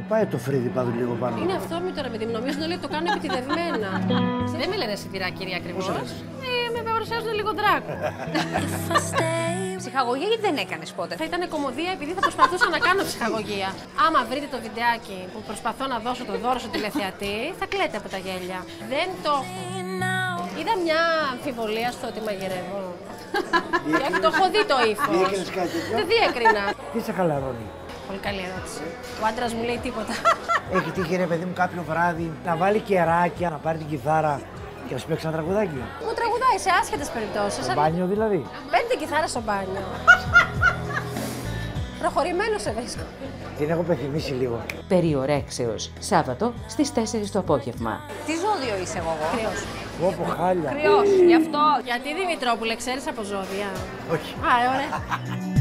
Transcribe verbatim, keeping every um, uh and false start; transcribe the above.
πάει το φρύδι πάντου λίγο πάνω. Είναι αυθόρμητο ρε παιδί μου, νομίζω ότι το κάνουν επιτηδευμένα. Δεν με λένε σιτηράκηρη ακριβώς. Ε, με παρουσιάζουν λίγο ντράκ. Ψυχαγωγία ή δεν έκανες ποτέ? Θα ήταν κωμωδία επειδή θα προσπαθούσα να κάνω ψυχαγωγία. Άμα βρείτε το βιντεάκι που προσπαθώ να δώσω το δώρο στο τηλεθεατή, θα κλαίτε από τα γέλια. Δεν το έχω. Είδα μια αμφιβολία στο ότι μαγειρεύω. Γιατί το έχω δει το ύφος. Διέκρινες κάτι τέτοιο? Δεν διέκρινα. Τι σε χαλαρώνει? Πολύ καλή ερώτηση. Ο άντρας μου λέει τίποτα. Έχει τύχει ρε παιδί μου κάποιο βράδυ να βάλει κεράκια, να πάρει την κιθάρα και να σου παίξει ένα τραγουδάκι? Μου τραγουδάει σε άσχετες περιπτώσεις. Στο μπάνιο δηλαδή? Παίρνει την κιθάρα στο μπάνιο. Προχωρημένο σε βρίσκω. Την έχω πεθυμίσει λίγο. Περιορέξεως, Σάββατο στις τέσσερις το απόγευμα. Τι ζώδιο είσαι εγώ? Κρυός. Όπο χάλια. Κρυός, γι' αυτό. Γιατί Δημητρόπουλε, ξέρεις από ζώδια? Όχι. Α, ωραία.